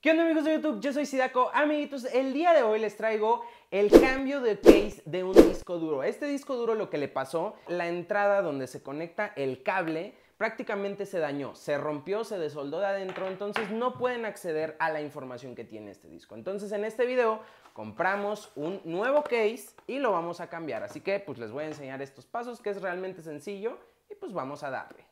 ¿Qué onda, amigos de YouTube? Yo soy Sidaco. Amiguitos, el día de hoy les traigo el cambio de case de un disco duro. Este disco duro, lo que le pasó, la entrada donde se conecta el cable prácticamente se dañó, se rompió, se desoldó de adentro, entonces no pueden acceder a la información que tiene este disco. Entonces en este video compramos un nuevo case y lo vamos a cambiar. Así que pues les voy a enseñar estos pasos, que es realmente sencillo, y pues vamos a darle.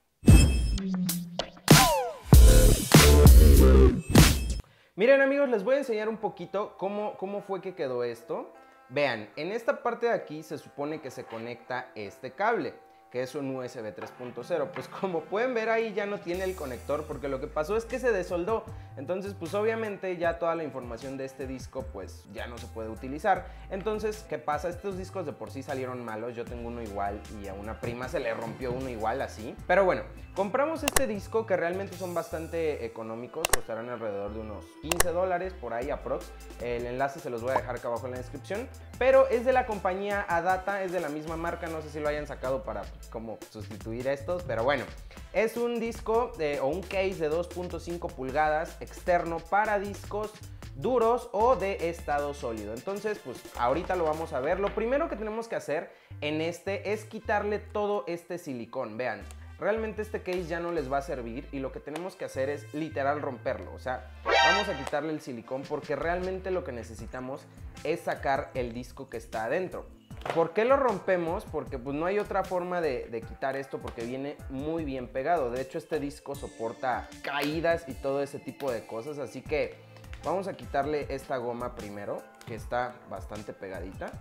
Miren, amigos, les voy a enseñar un poquito cómo fue que quedó esto. Vean, en esta parte de aquí se supone que se conecta este cable, que es un USB 3.0. Pues como pueden ver ahí ya no tiene el conector, porque lo que pasó es que se desoldó. Entonces pues obviamente ya toda la información de este disco pues ya no se puede utilizar. Entonces, ¿qué pasa? Estos discos de por sí salieron malos. Yo tengo uno igual y a una prima se le rompió uno igual así. Pero bueno, compramos este disco que realmente son bastante económicos, costarán alrededor de unos $15 por ahí aprox. El enlace se los voy a dejar acá abajo en la descripción. Pero es de la compañía Adata, es de la misma marca, no sé si lo hayan sacado para como sustituir estos, pero bueno, es un disco o un case de 2.5 pulgadas externo para discos duros o de estado sólido. Entonces pues ahorita lo vamos a ver. Lo primero que tenemos que hacer en este es quitarle todo este silicón. Vean, realmente este case ya no les va a servir y lo que tenemos que hacer es literal romperlo. O sea, vamos a quitarle el silicón porque realmente lo que necesitamos es sacar el disco que está adentro. ¿Por qué lo rompemos? Porque pues no hay otra forma de quitar esto, porque viene muy bien pegado. De hecho, este disco soporta caídas y todo ese tipo de cosas, así que vamos a quitarle esta goma primero, que está bastante pegadita.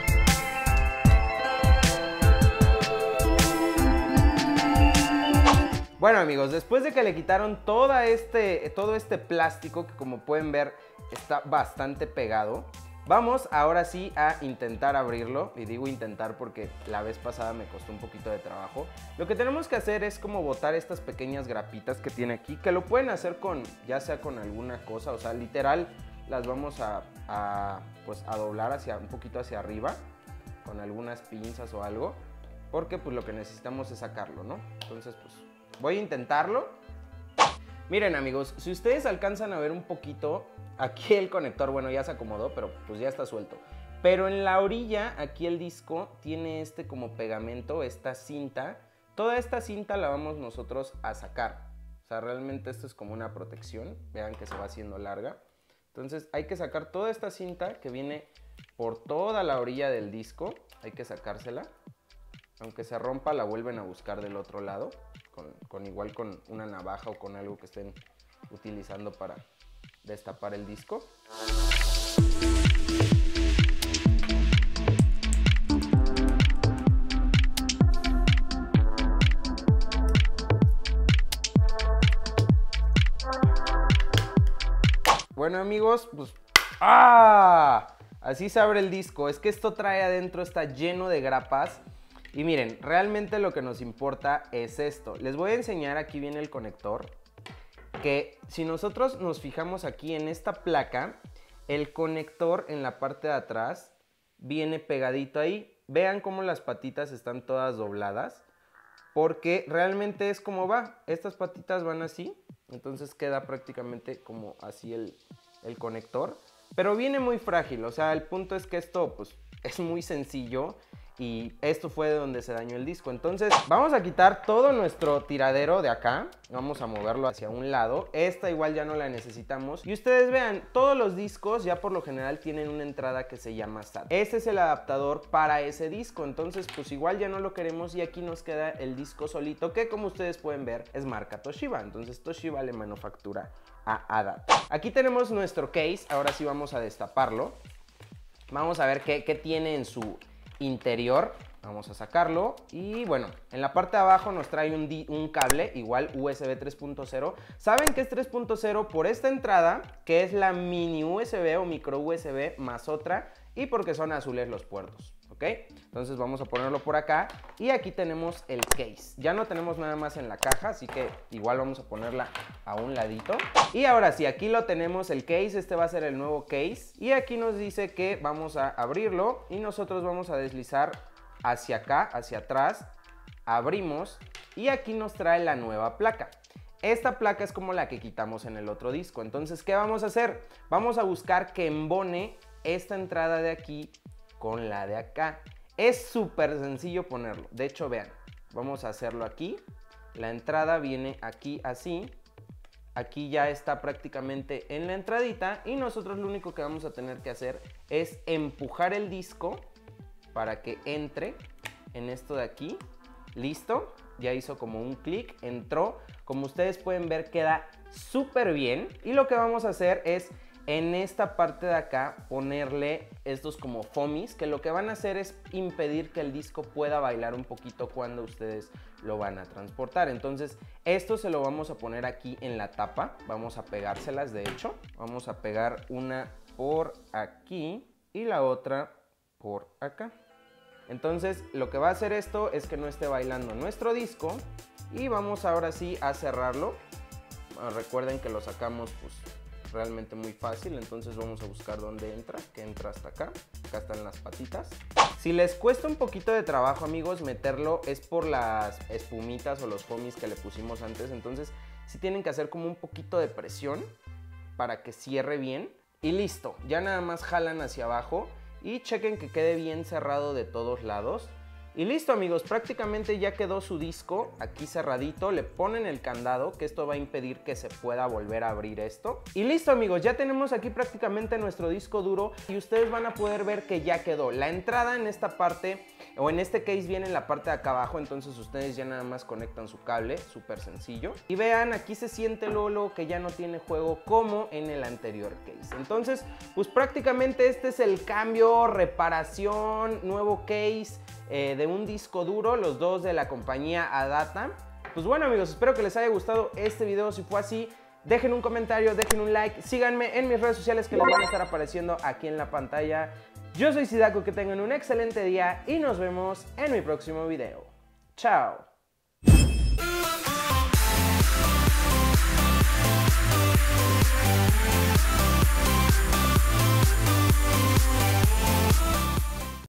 Bueno, amigos, después de que le quitaron todo este plástico, que como pueden ver está bastante pegado, vamos ahora sí a intentar abrirlo. Y digo intentar porque la vez pasada me costó un poquito de trabajo. Lo que tenemos que hacer es como botar estas pequeñas grapitas que tiene aquí, que lo pueden hacer con, ya sea con alguna cosa, o sea, literal las vamos a doblar un poquito hacia arriba con algunas pinzas o algo, porque pues lo que necesitamos es sacarlo, ¿no? Entonces pues voy a intentarlo. Miren, amigos, si ustedes alcanzan a ver un poquito, aquí el conector, bueno, ya se acomodó, pero pues ya está suelto. Pero en la orilla, aquí el disco tiene este como pegamento, esta cinta. Toda esta cinta la vamos nosotros a sacar. O sea, realmente esto es como una protección. Vean que se va haciendo larga. Entonces hay que sacar toda esta cinta que viene por toda la orilla del disco. Hay que sacársela. Aunque se rompa, la vuelven a buscar del otro lado. Igual con una navaja o con algo que estén utilizando para destapar el disco. Bueno, amigos, pues así se abre el disco. Es que esto trae adentro, está lleno de grapas. Y miren, realmente lo que nos importa es esto. Les voy a enseñar, aquí viene el conector, que si nosotros nos fijamos aquí en esta placa, el conector en la parte de atrás viene pegadito ahí. Vean cómo las patitas están todas dobladas, porque realmente es como va. Estas patitas van así, entonces queda prácticamente como así el conector. Pero viene muy frágil, o sea, el punto es que esto pues es muy sencillo. Y esto fue de donde se dañó el disco. Entonces vamos a quitar todo nuestro tiradero de acá. Vamos a moverlo hacia un lado. Esta igual ya no la necesitamos. Y ustedes vean, todos los discos ya por lo general tienen una entrada que se llama SAT. Este es el adaptador para ese disco. Entonces pues igual ya no lo queremos y aquí nos queda el disco solito, que como ustedes pueden ver es marca Toshiba. Entonces Toshiba le manufactura a Adata. Aquí tenemos nuestro case. Ahora sí vamos a destaparlo. Vamos a ver qué tiene en su interior. Vamos a sacarlo y bueno, en la parte de abajo nos trae un cable igual USB 3.0. ¿Saben que es 3.0? Por esta entrada, que es la mini USB o micro USB más otra, y porque son azules los puertos, ¿ok? Entonces vamos a ponerlo por acá y aquí tenemos el case. Ya no tenemos nada más en la caja, así que igual vamos a ponerla a un ladito. Y ahora sí, aquí lo tenemos el case. Este va a ser el nuevo case y aquí nos dice que vamos a abrirlo y nosotros vamos a deslizar hacia acá, hacia atrás. Abrimos y aquí nos trae la nueva placa. Esta placa es como la que quitamos en el otro disco. Entonces, ¿qué vamos a hacer? Vamos a buscar que embone esta entrada de aquí con la de acá. Es súper sencillo ponerlo. De hecho, vean, vamos a hacerlo aquí. La entrada viene aquí así. Aquí ya está prácticamente en la entradita y nosotros lo único que vamos a tener que hacer es empujar el disco para que entre en esto de aquí. Listo, ya hizo como un clic, entró. Como ustedes pueden ver, queda súper bien. Y lo que vamos a hacer es en esta parte de acá ponerle estos como foamies, que lo que van a hacer es impedir que el disco pueda bailar un poquito cuando ustedes lo van a transportar. Entonces esto se lo vamos a poner aquí en la tapa, vamos a pegárselas. De hecho, vamos a pegar una por aquí y la otra por acá. Entonces lo que va a hacer esto es que no esté bailando nuestro disco. Y vamos ahora sí a cerrarlo. Bueno, recuerden que lo sacamos pues realmente muy fácil, entonces vamos a buscar dónde entra, que entra hasta acá. Acá están las patitas. Si les cuesta un poquito de trabajo, amigos, meterlo, es por las espumitas o los foamies que le pusimos antes. Entonces sí tienen que hacer como un poquito de presión para que cierre bien. Y listo, ya nada más jalan hacia abajo y chequen que quede bien cerrado de todos lados. Y listo, amigos, prácticamente ya quedó su disco aquí cerradito. Le ponen el candado, que esto va a impedir que se pueda volver a abrir esto. Y listo, amigos, ya tenemos aquí prácticamente nuestro disco duro y ustedes van a poder ver que ya quedó. La entrada en esta parte, o en este case, viene en la parte de acá abajo, entonces ustedes ya nada más conectan su cable, súper sencillo. Y vean, aquí se siente luego que ya no tiene juego como en el anterior case. Entonces, pues prácticamente este es el cambio, reparación, nuevo case de un disco duro, los dos de la compañía Adata. Pues bueno, amigos, espero que les haya gustado este video. Si fue así, dejen un comentario, dejen un like, síganme en mis redes sociales que les van a estar apareciendo aquí en la pantalla. Yo soy Sidaco, que tengan un excelente día y nos vemos en mi próximo video. Chao.